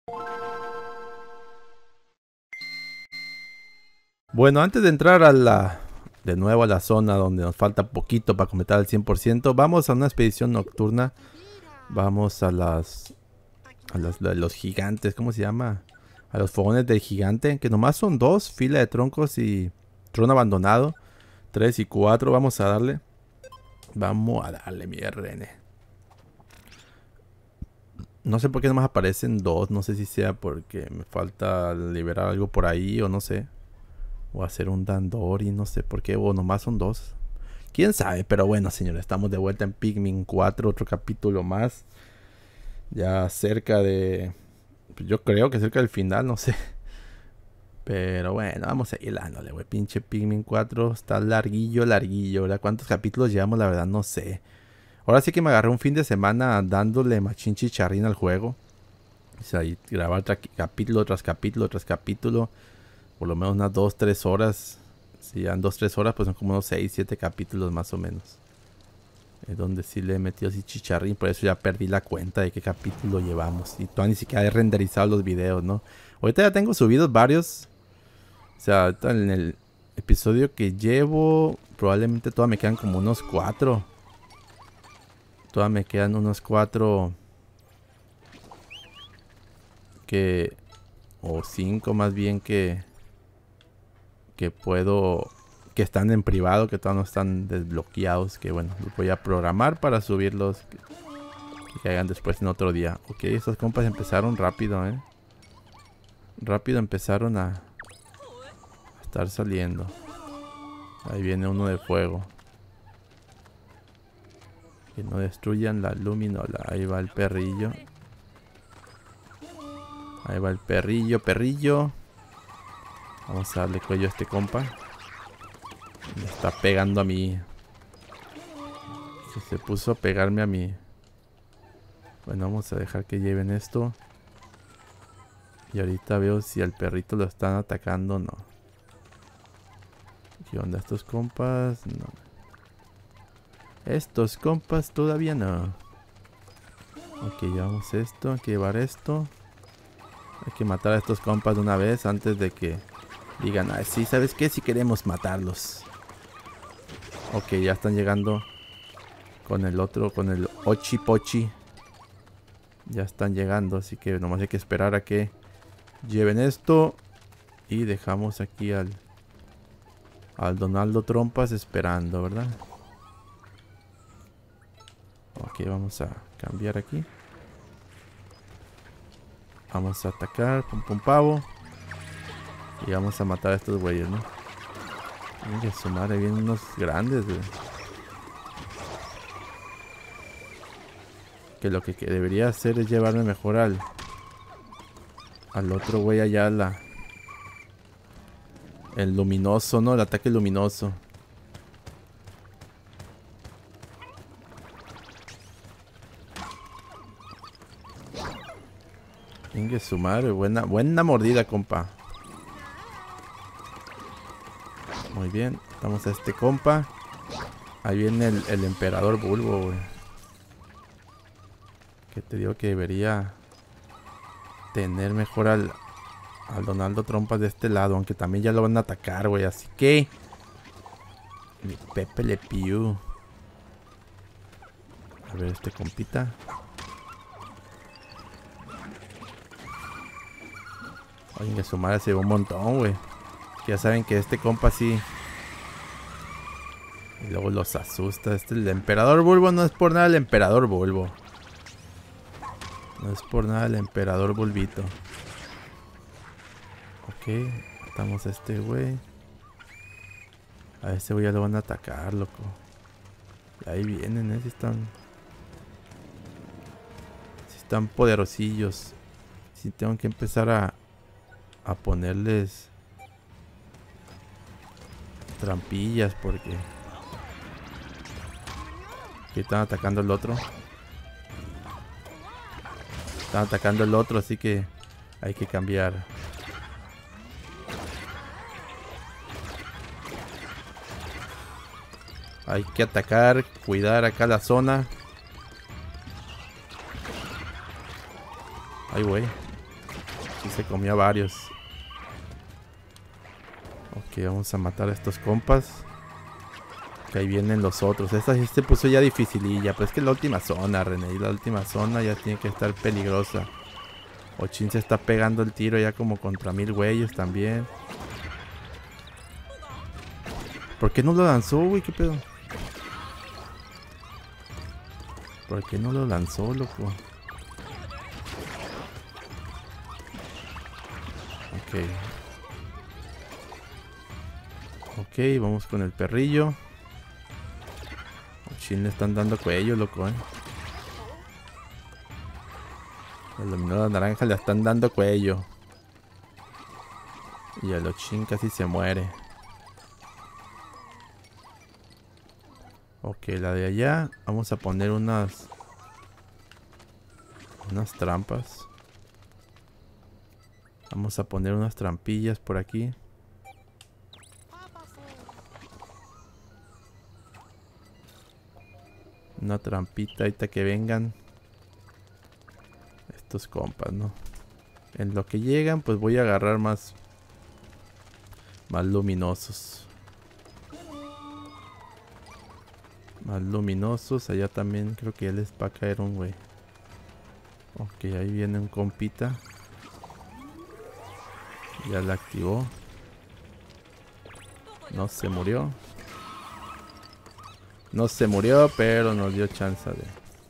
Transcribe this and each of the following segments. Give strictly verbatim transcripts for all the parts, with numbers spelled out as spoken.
Bueno, antes de entrar a la, de nuevo a la zona donde nos falta poquito para completar el cien por ciento, vamos a una expedición nocturna. Vamos a las, a las, a los gigantes, ¿cómo se llama? A los fogones del gigante, que nomás son dos, fila de troncos y trono abandonado. Tres y cuatro, vamos a darle. Vamos a darle, mi R N. No sé por qué nomás aparecen dos, no sé si sea porque me falta liberar algo por ahí o no sé. O hacer un Dandori, no sé por qué, o nomás son dos. Quién sabe, pero bueno, señores, estamos de vuelta en Pikmin cuatro, otro capítulo más. Ya cerca de... Pues yo creo que cerca del final, no sé. Pero bueno, vamos a ir dándole, güey. Pinche Pikmin cuatro está larguillo, larguillo, ¿verdad? ¿Cuántos capítulos llevamos? La verdad, no sé. Ahora sí que me agarré un fin de semana dándole machín chicharrín al juego. O sea, y grabar capítulo tras capítulo tras capítulo. Por lo menos unas dos, tres horas. Si ya en dos, tres horas, pues son como unos seis, siete capítulos más o menos. Es donde sí le he metido así chicharrín. Por eso ya perdí la cuenta de qué capítulo llevamos. Y todavía ni siquiera he renderizado los videos, ¿no? Ahorita ya tengo subidos varios. O sea, ahorita en el episodio que llevo, probablemente todavía me quedan como unos cuatro. Todavía me quedan unos cuatro. Que... O cinco más bien que... Que puedo... Que están en privado, que todavía no están desbloqueados. Que bueno, los voy a programar para subirlos. Que, que caigan después en otro día. Ok, estos compas empezaron rápido, eh. Rápido empezaron a... a estar saliendo. Ahí viene uno de fuego. Que no destruyan la luminola. Ahí va el perrillo. Ahí va el perrillo, perrillo. Vamos a darle cuello a este compa. Me está pegando a mí. Se, se puso a pegarme a mí. Bueno, vamos a dejar que lleven esto. Y ahorita veo si al perrito lo están atacando o no. ¿Qué onda estos compas? No. Estos compas todavía no. Ok, llevamos esto. Hay que llevar esto. Hay que matar a estos compas de una vez antes de que digan, ah, sí, ¿sabes qué? Si queremos matarlos. Ok, ya están llegando con el otro, con el Ochi Pochi. Ya están llegando, así que nomás hay que esperar a que lleven esto. Y dejamos aquí al, al Donaldo Trompas esperando, ¿verdad? Ok, vamos a cambiar aquí. Vamos a atacar, pum pum pavo. Y vamos a matar a estos güeyes, ¿no? Mira, su madre, vienen unos grandes, güey. Que lo que, que debería hacer es llevarme mejor al... Al otro güey allá, la... El luminoso, ¿no? El ataque luminoso. Venga, su madre, buena, buena mordida, compa. Muy bien, estamos a este compa. Ahí viene el, el emperador Bulbo, güey. Que te digo que debería tener mejor al, al Donaldo Trompas de este lado. Aunque también ya lo van a atacar, güey. Así que... Mi Pepe Le Pew. A ver, este compita. Oye, su madre se llevó un montón, güey. Ya saben que este compa sí. Y luego los asusta. Este, el emperador Bulbo, no es por nada el emperador Bulbo. No es por nada el emperador Bulbito. Ok, matamos a este güey. A este güey ya lo van a atacar, loco. Y ahí vienen, eh. Si están. Si están poderosillos. Si tengo que empezar a. A ponerles. Trampillas porque. Aquí están atacando el otro. Están atacando el otro, así que hay que cambiar. Hay que atacar, cuidar acá la zona. Ay, güey. Sí se comió a varios. Ok, vamos a matar a estos compas. Que ahí vienen los otros. Esta sí se puso ya dificililla. Pero es que la última zona, René. Y la última zona ya tiene que estar peligrosa. Ochin se está pegando el tiro ya como contra mil güeyes también. ¿Por qué no lo lanzó, güey? ¿Qué pedo? ¿Por qué no lo lanzó, loco? Ok. Ok, vamos con el perrillo. Ochin le están dando cuello, loco, eh. Al dominó naranja le están dando cuello. Y el Ochin casi se muere. Ok, la de allá. Vamos a poner unas... Unas trampas. Vamos a poner unas trampillas por aquí. Una trampita ahorita que vengan estos compas, ¿no? En lo que llegan, pues voy a agarrar más... Más luminosos. Más luminosos. Allá también creo que ya les va a caer un güey. Ok, ahí viene un compita. Ya la activó. No se murió. No se murió, pero nos dio chance de...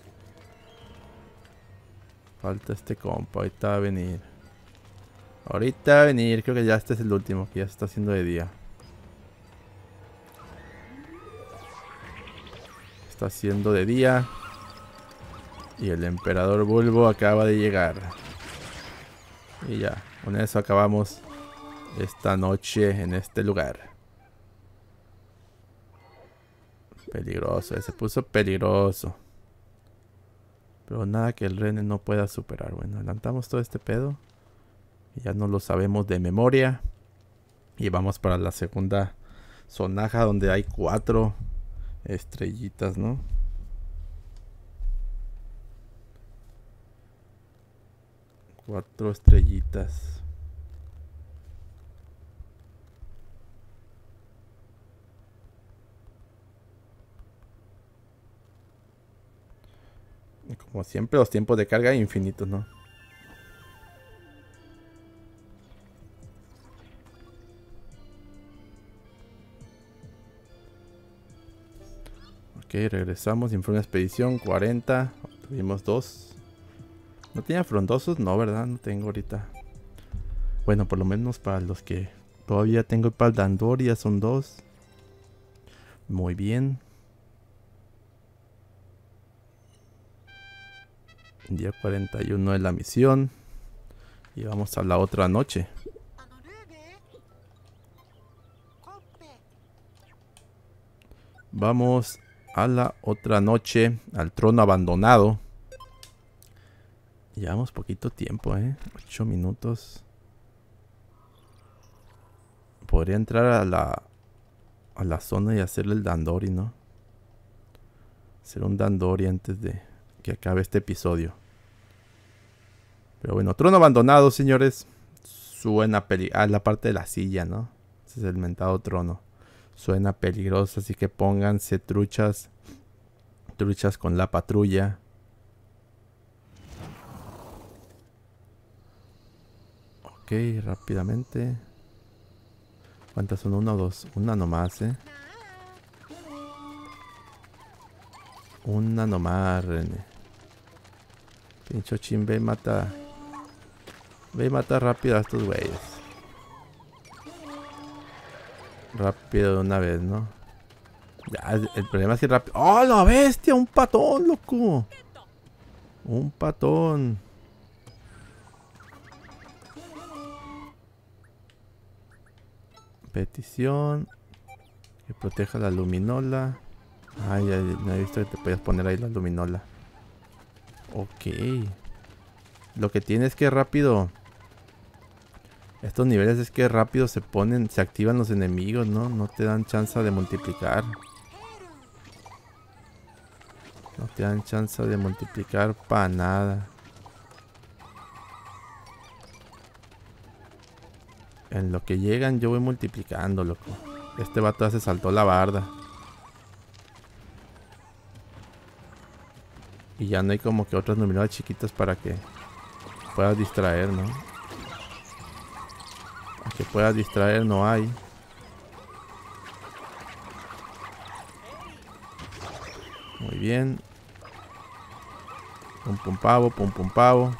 Falta este compa. Ahorita va a venir. Ahorita va a venir. Creo que ya este es el último. Que ya se está haciendo de día. Está haciendo de día. Y el emperador Bulbo acaba de llegar. Y ya. Con eso acabamos esta noche en este lugar. Peligroso. Se puso peligroso. Pero nada que el René no pueda superar. Bueno, adelantamos todo este pedo. Ya no lo sabemos de memoria. Y vamos para la segunda zonaja donde hay cuatro estrellitas, ¿no? Cuatro estrellitas. Y como siempre, los tiempos de carga infinitos, ¿no? Ok, regresamos. Informe de expedición cuarenta. Tuvimos dos. ¿No tenía frondosos? No, ¿verdad? No tengo ahorita. Bueno, por lo menos para los que todavía tengo para el Dandor, ya son dos. Muy bien. Día cuarenta y uno de la misión. Y vamos a la otra noche. Vamos a la otra noche. Al trono abandonado. Llevamos poquito tiempo, ¿eh? ocho minutos. Podría entrar a la... A la zona y hacerle el Dandori, ¿no? Hacer un Dandori antes de que acabe este episodio. Pero bueno, trono abandonado, señores. Suena peligroso. Ah, la parte de la silla, ¿no? Ese es el mentado trono. Suena peligroso, así que pónganse truchas. Truchas con la patrulla. Ok, rápidamente. ¿Cuántas son? ¿Una o dos? Una nomás, ¿eh? Una nomás, René. Pincho Ochin, ve y mata. Ve y mata rápido a estos güeyes. Rápido de una vez, ¿no? Ya, el problema es que rápido. ¡Oh, la bestia! ¡Un patón, loco! Un patón. Petición. Que proteja la luminola. Ay, ya no he visto que te podías poner ahí la luminola. Ok. Lo que tiene es que rápido. Estos niveles es que rápido se ponen, se activan los enemigos, ¿no? No te dan chance de multiplicar. No te dan chance de multiplicar para nada. En lo que llegan yo voy multiplicando, loco. Este vato ya se saltó la barda. Y ya no hay como que otras luminolas chiquitas para que puedas distraer, ¿no? A que puedas distraer no hay. Muy bien. Pum pum pavo, pum pum pavo.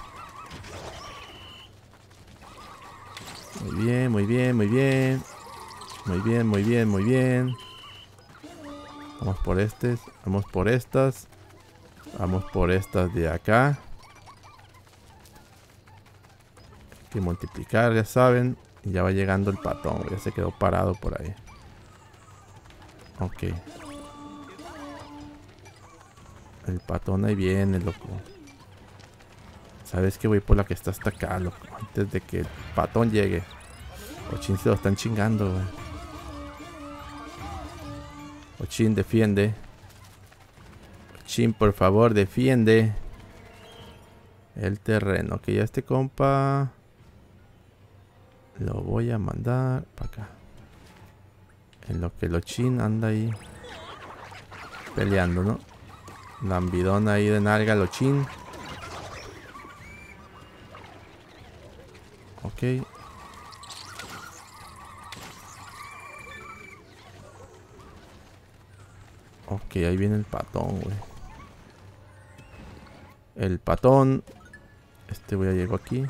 Muy bien, muy bien, muy bien. Muy bien, muy bien, muy bien. Vamos por este. Vamos por estas. Vamos por estas de acá. Hay que multiplicar, ya saben. Y ya va llegando el patón. Ya se quedó parado por ahí. Ok. El patón ahí viene, loco. Sabes que voy por la que está hasta acá, loco. Antes de que el patón llegue. Ochin se lo están chingando, güey. Ochin, defiende. Ochin, por favor, defiende. El terreno. Que ya este compa lo voy a mandar para acá. En lo que el Ochin anda ahí peleando, ¿no? Lambidón ahí de nalga el Ochin. Ok. Ok, ahí viene el patón, güey. El patón. Este voy a llegar aquí.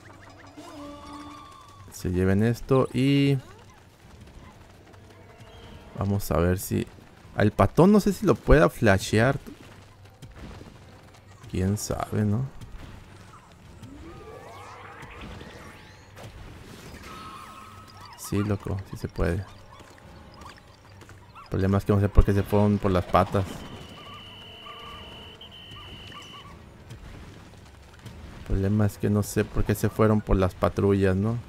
Se lleven esto y... Vamos a ver si... Al patón no sé si lo pueda flashear. Quién sabe, ¿no? Sí, loco, sí se puede. El problema es que no sé por qué se fueron por las patas. El problema es que no sé por qué se fueron por las patrullas, ¿no?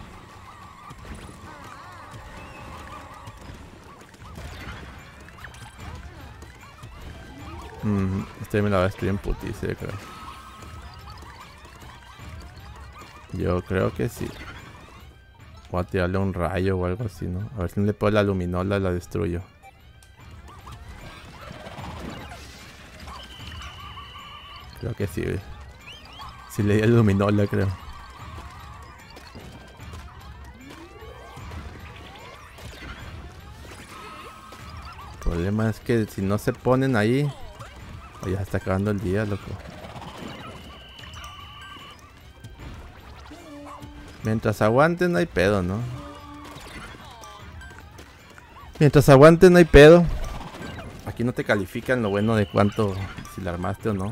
Mm, este me la va a destruir en putice, creo. Yo creo que sí. Voy a tirarle un rayo o algo así, ¿no? A ver si no le puedo la luminola y la destruyo. Creo que sí, güey. Sí le di el luminola, creo. El problema es que si no se ponen ahí... Oh, ya está acabando el día, loco. Mientras aguanten no hay pedo, ¿no? Mientras aguanten no hay pedo. Aquí no te califican lo bueno de cuánto... Si la armaste o no.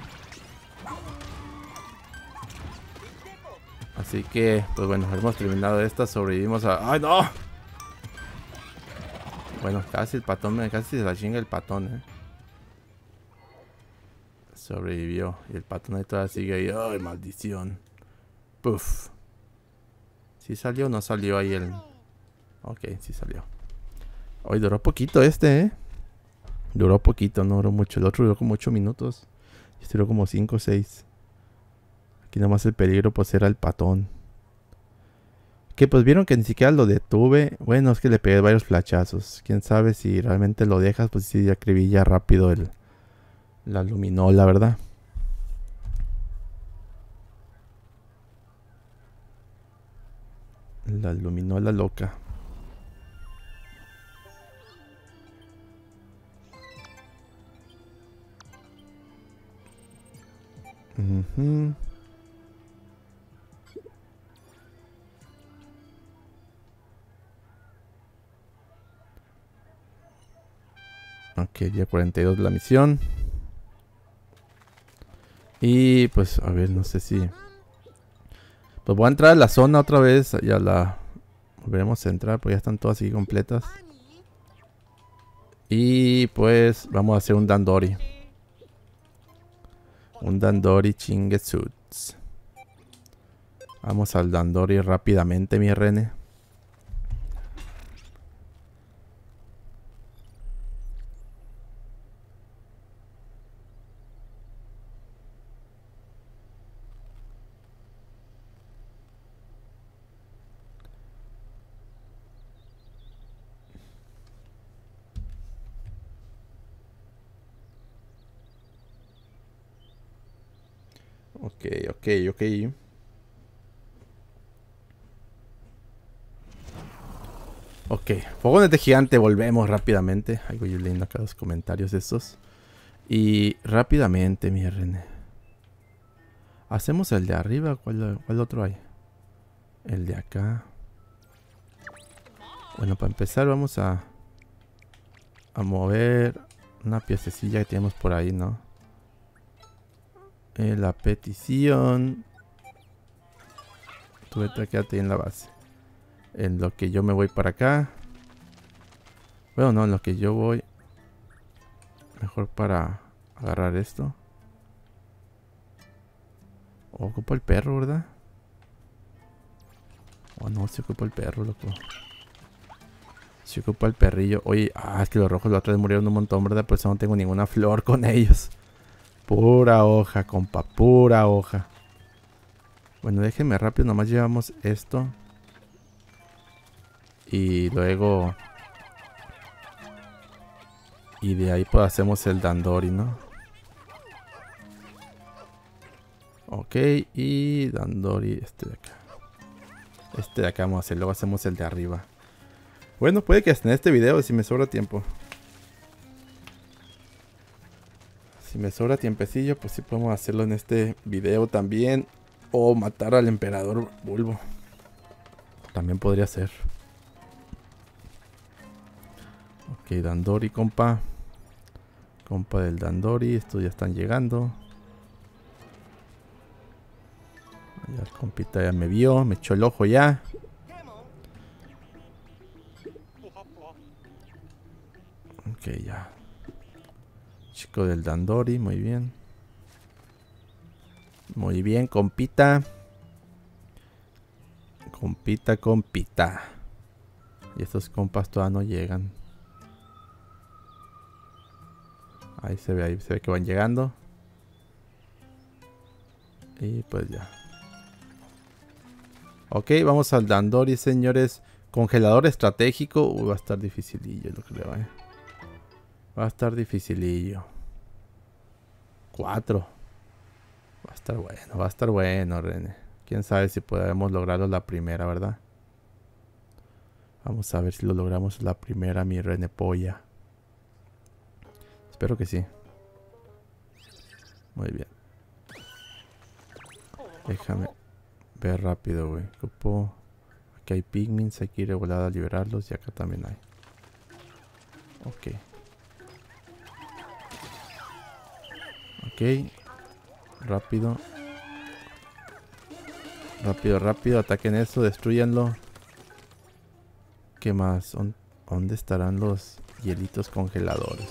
Así que, pues bueno, hemos terminado esta. Sobrevivimos a... ¡Ay, no! Bueno, casi el patón, casi se la chinga el patón, eh. Sobrevivió. Y el patón ahí todavía sigue ahí. ¡Ay, maldición! Puf. ¿Sí salió o no salió ahí el...? Ok, sí salió. Hoy duró poquito este, eh. Duró poquito, no duró mucho. El otro duró como ocho minutos. Este duró como cinco o seis. Aquí nada más el peligro pues era el patón. Que pues vieron que ni siquiera lo detuve. Bueno, es que le pegué varios flachazos. Quién sabe si realmente lo dejas, pues sí acribilla rápido el... La luminola, ¿verdad? La luminola loca. Uh-huh. Ok, día cuarenta y dos de la misión. Y pues, a ver, no sé si... Pues voy a entrar a la zona otra vez. Ya la... Volveremos a entrar, pues ya están todas aquí completas. Y pues vamos a hacer un Dandori. Un Dandori chinguesuts. Vamos al Dandori rápidamente, mi rene. Ok, ok, ok. Ok, fogones de gigante, volvemos rápidamente. Ay, voy leyendo acá los comentarios estos. Y rápidamente, mi René. Hacemos el de arriba. ¿Cuál, cuál otro hay? El de acá. Bueno, para empezar vamos a... A mover una piececilla que tenemos por ahí, ¿no? Eh, la petición. Tú vete a quedarte en la base. En lo que yo me voy para acá. Bueno, no, en lo que yo voy. Mejor para agarrar esto. O ocupo el perro, ¿verdad? O no, se ocupa el perro, loco. Se ocupa el perrillo. Oye, ah, es que los rojos la otra vez murieron un montón, ¿verdad? Pues no tengo ninguna flor con ellos. Pura hoja, compa, pura hoja. Bueno, déjenme rápido, nomás llevamos esto. Y luego... Y de ahí pues hacemos el Dandori, ¿no? Ok, y Dandori, este de acá. Este de acá vamos a hacer, luego hacemos el de arriba. Bueno, puede que hasta en este video, si me sobra tiempo. Si me sobra tiempecillo, pues sí podemos hacerlo en este video también. O matar al emperador Bulbo. También podría ser. Ok, Dandori, compa. Compa del Dandori, estos ya están llegando. Ya el compita ya me vio, me echó el ojo ya. Ok, ya. Chico del Dandori, muy bien. Muy bien, compita. Compita, compita. Y estos compas todavía no llegan. Ahí se ve, ahí se ve que van llegando. Y pues ya. Ok, vamos al Dandori, señores. Congelador estratégico. Uy, va a estar dificilillo lo que le va, eh. Va a estar dificilillo. Cuatro. Va a estar bueno, va a estar bueno, René. Quién sabe si podemos lograrlo la primera, ¿verdad? Vamos a ver si lo logramos la primera, mi René Polla. Espero que sí. Muy bien. Déjame ver rápido, güey. Ocupo... Aquí hay pigments, hay que ir de volada a liberarlos. Y acá también hay. Ok. Ok. Rápido. Rápido, rápido. Ataquen eso, destruyanlo. ¿Qué más? ¿Dónde estarán los hielitos congeladores?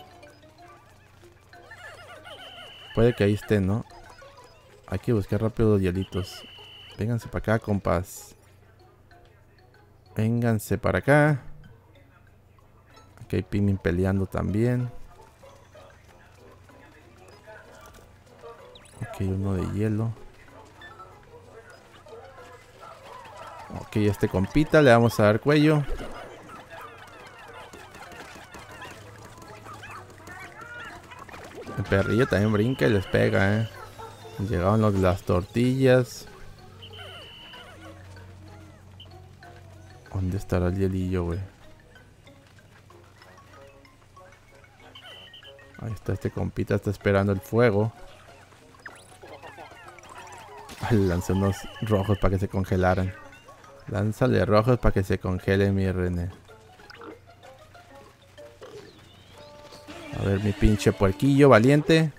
Puede que ahí estén, ¿no? Hay que buscar rápido los hielitos. Vénganse para acá, compas. Vénganse para acá. Aquí hay Pikmin peleando también. Ok, uno de hielo. Ok, este compita le vamos a dar cuello. El perrillo también brinca y les pega, eh. Llegaron los, las tortillas. ¿Dónde estará el hielillo, güey? Ahí está, este compita está esperando el fuego. Ay, le lancé unos rojos para que se congelaran. Lánzale rojos para que se congele, mi René. A ver, mi pinche puerquillo valiente.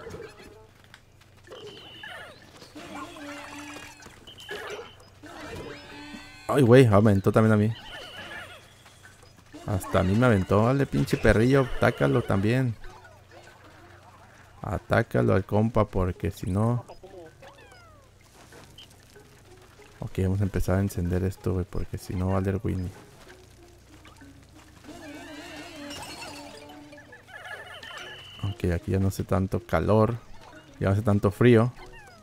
Ay, güey, aventó también a mí. Hasta a mí me aventó. Dale, pinche perrillo, atácalo también. Atácalo al compa porque si no... Ok, vamos a empezar a encender esto, güey, porque si no va a valer Winnie. Ok, aquí ya no hace tanto calor. Ya no hace tanto frío.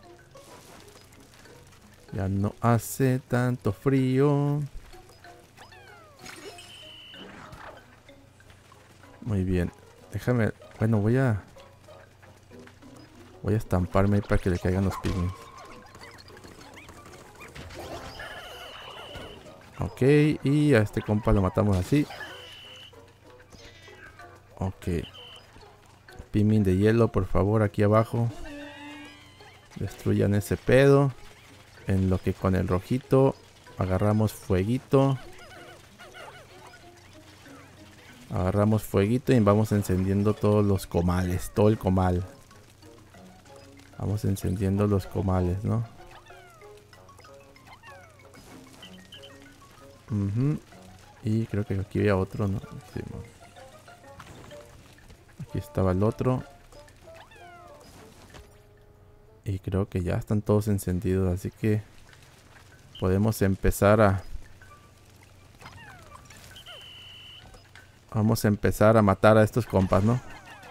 Ya no hace tanto frío. Muy bien. Déjame... Bueno, voy a... Voy a estamparme ahí para que le caigan los pigments. Ok, y a este compa lo matamos así. Ok. Pigment de hielo, por favor, aquí abajo. Destruyan ese pedo. En lo que con el rojito agarramos fueguito. Agarramos fueguito y vamos encendiendo todos los comales. Todo el comal. Vamos encendiendo los comales, ¿no? Uh-huh. Y creo que aquí había otro, ¿no? Sí, no. Aquí estaba el otro. Y creo que ya están todos encendidos, así que podemos empezar a... Vamos a empezar a matar a estos compas, ¿no?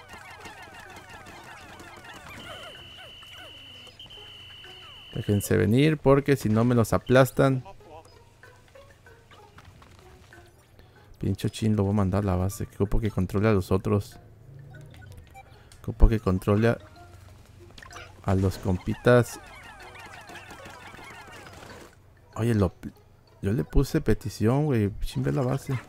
Déjense venir porque si no me los aplastan. Pincho chin, lo voy a mandar a la base. Que ocupo que controle a los otros. Ocupo que controle a, a los compitas. Oye, lo, yo le puse petición, güey. Chimbe la base.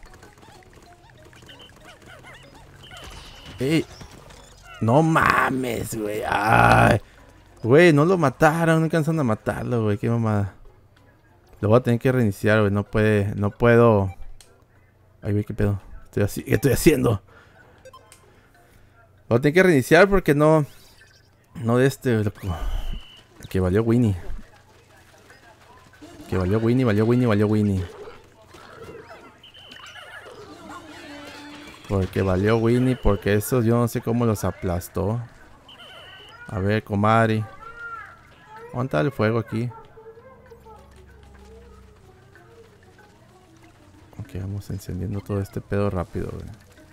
¡Ey! No mames, güey. Ay. Güey, no lo mataron. No alcanzan a matarlo, güey. Qué mamada. Lo voy a tener que reiniciar, güey. No puede. No puedo. Ay, güey, qué pedo. Estoy así, ¿qué estoy haciendo? Lo voy a tener que reiniciar porque no. No de este. Loco. Que valió Winnie. Que valió Winnie, valió Winnie, valió Winnie. Porque valió Winnie, porque esos yo no sé cómo los aplastó. A ver, comadre. ¿Dónde está el fuego aquí? Ok, vamos encendiendo todo este pedo rápido, güey.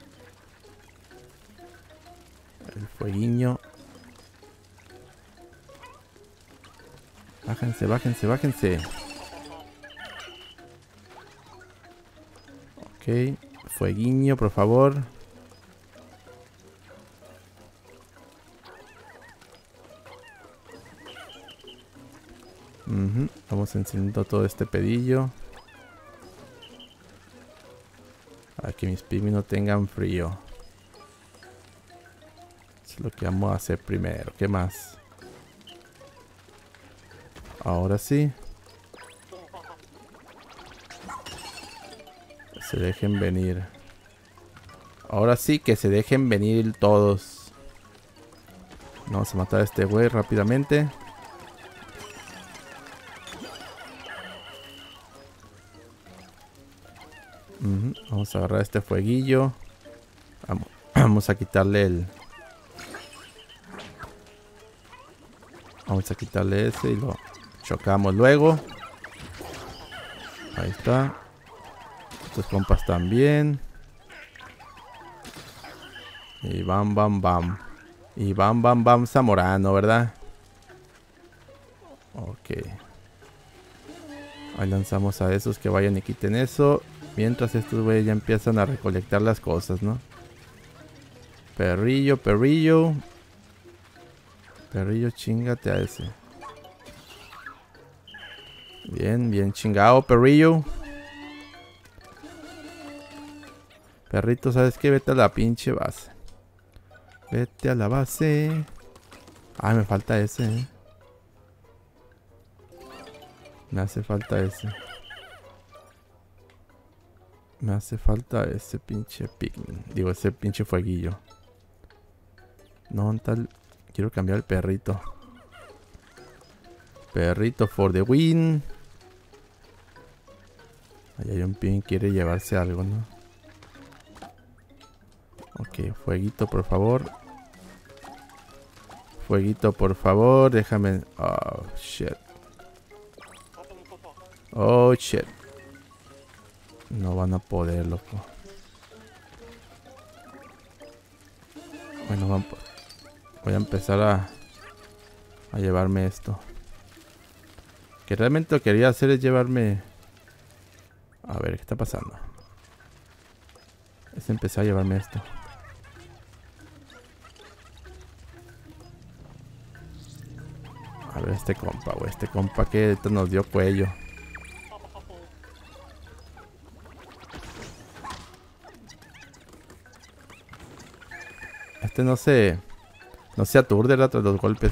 El fueguiño. Bájense, bájense, bájense. Ok. Fueguiño, por favor. Uh-huh. Vamos encendiendo todo este pedillo. Para que mis pigmies no tengan frío. Eso es lo que vamos a hacer primero. ¿Qué más? Ahora sí. Se dejen venir. Ahora sí que se dejen venir todos. Vamos a matar a este güey rápidamente. Uh-huh. Vamos a agarrar este fueguillo. Vamos, vamos a quitarle el... Vamos a quitarle ese y lo chocamos luego. Ahí está. Estos compas también. Y bam, bam, bam. Y bam, bam, bam, Zamorano, ¿verdad? Ok. Ahí lanzamos a esos que vayan y quiten eso. Mientras estos güeyes ya empiezan a recolectar las cosas, ¿no? Perrillo, perrillo. Perrillo, chingate a ese. Bien, bien chingado, perrillo. Perrito, ¿sabes qué? Vete a la pinche base. Vete a la base. Ah, me falta ese, ¿eh? Me hace falta ese. Me hace falta ese pinche pigment. Digo, ese pinche fueguillo. No, tal. Quiero cambiar el perrito. Perrito for the win. Ahí hay un pin que quiere llevarse algo, ¿no? Ok, fueguito, por favor. Fueguito, por favor. Déjame... Oh, shit. Oh, shit. No van a poder, loco. Bueno, vamos. Voy a empezar a... A llevarme esto. Que realmente lo que quería hacer es llevarme... A ver, ¿qué está pasando? Es empezar a llevarme esto. Pero este compa, güey. Este compa que nos dio cuello. Este no se... No se aturde tras los golpes.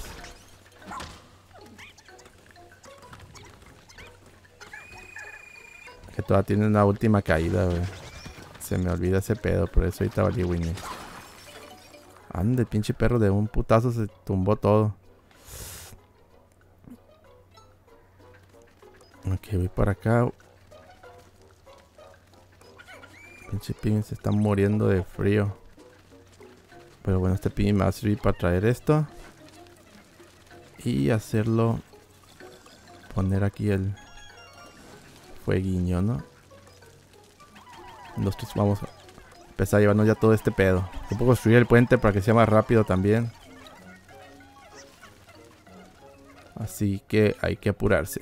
Que todavía tiene una última caída, güey. Se me olvida ese pedo, por eso ahorita valí Winnie. Ande, el pinche perro de un putazo se tumbó todo. Ok, voy para acá. Pinche pin se está muriendo de frío. Pero bueno, este pin me va a servir para traer esto. Y hacerlo. Poner aquí el fueguiño, ¿no? Nosotros vamos a empezar a llevarnos ya todo este pedo. Yo puedo construir el puente para que sea más rápido también. Así que hay que apurarse.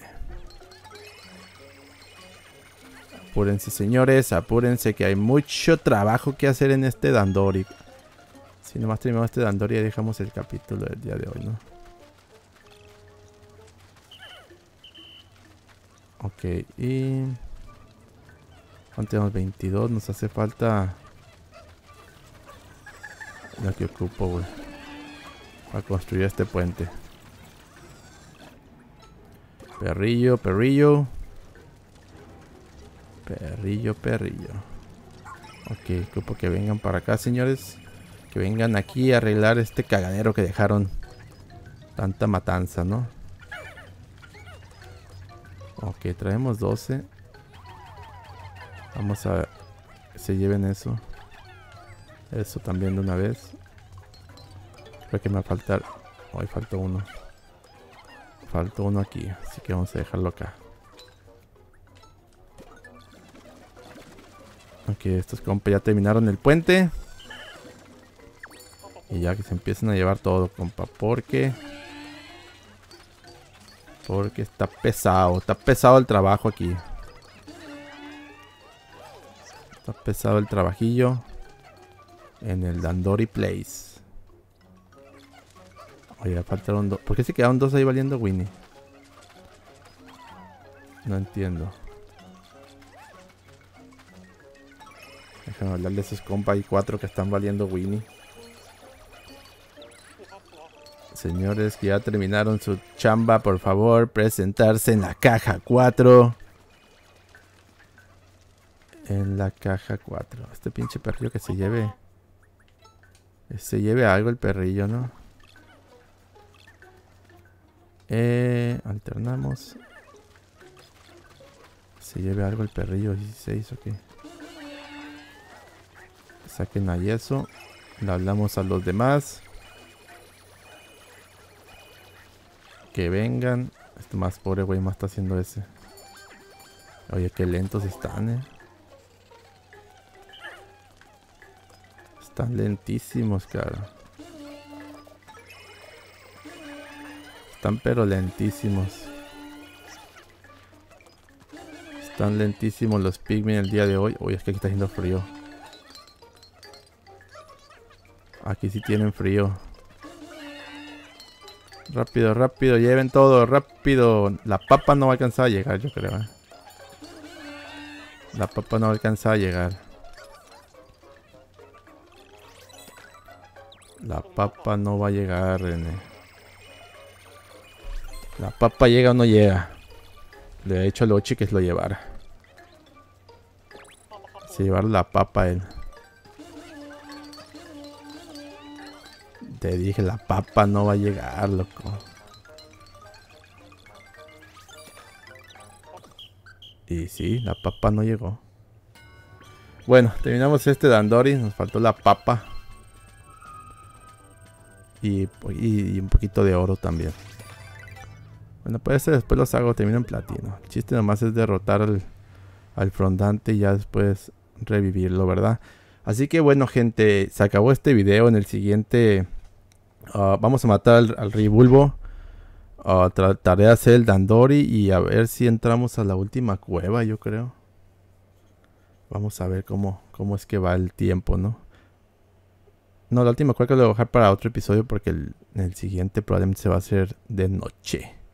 Apúrense, señores, apúrense que hay mucho trabajo que hacer en este Dandori. Si nomás terminamos este Dandori y dejamos el capítulo del día de hoy, ¿no? Ok, y... ¿cuánto tenemos? veintidós, nos hace falta... lo que ocupo, güey. Para construir este puente. Perrillo, perrillo. Perrillo, perrillo. Ok, ocupo que vengan para acá, señores. Que vengan aquí a arreglar este cagadero que dejaron. Tanta matanza, ¿no? Ok, traemos doce. Vamos a... que se lleven eso. Eso también de una vez. Creo que me va a faltar... hoy falta uno. Falta uno aquí. Así que vamos a dejarlo acá. Ok, estos compas ya terminaron el puente. Y ya que se empiezan a llevar todo, compa. Porque... porque está pesado. Está pesado el trabajo aquí. Está pesado el trabajillo. En el Dandori Place. Oye, faltaron dos. ¿Por qué se quedaron dos ahí valiendo Winnie? No entiendo. Déjame hablarle a esos compas. Hay cuatro que están valiendo Winnie. Señores que ya terminaron su chamba, por favor, presentarse en la caja cuatro. En la caja cuatro. Este pinche perrillo que se lleve... se lleve algo el perrillo, ¿no? Eh, alternamos. Se lleve algo el perrillo. dieciséis, ok. Saquen ahí eso. Le hablamos a los demás. Que vengan. Este más pobre güey más está haciendo ese. Oye, qué lentos están, eh. Están lentísimos, cara. Están pero lentísimos. Están lentísimos los pigmen el día de hoy. Uy, es que aquí está haciendo frío. Aquí sí tienen frío. Rápido, rápido, lleven todo, rápido. La papa no va a alcanzar a llegar, yo creo, ¿eh? La papa no va a alcanzar a llegar. La papa no va a llegar, René. La papa llega o no llega. Le he dicho a Lochi que lo llevara. Se llevar la papa a él. Te dije, la papa no va a llegar, loco. Y sí, la papa no llegó. Bueno, terminamos este Dandori. Nos faltó la papa. Y, y, y un poquito de oro también. Bueno, pues después los hago, termino en platino. El chiste nomás es derrotar al, al frondante y ya después revivirlo, ¿verdad? Así que bueno, gente, se acabó este video. En el siguiente uh, vamos a matar al, al Ribulbo. Uh, trataré de hacer el Dandori y a ver si entramos a la última cueva, yo creo. Vamos a ver cómo, cómo es que va el tiempo, ¿no? No, la última cueva que lo voy a dejar para otro episodio porque el, el siguiente probablemente se va a hacer de noche.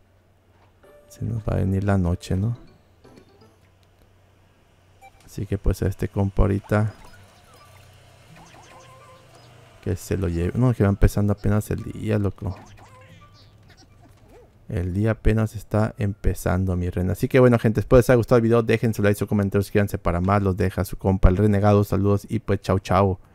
Se nos va a venir la noche, ¿no? Así que pues a este compa ahorita que se lo lleve. No, que va empezando apenas el día, loco. El día apenas está empezando, mi reina. Así que bueno, gente, espero les haya gustado el video. Dejen su like, su comentario, suscríbanse para más. Los deja su compa el renegado. Saludos y pues chao, chao.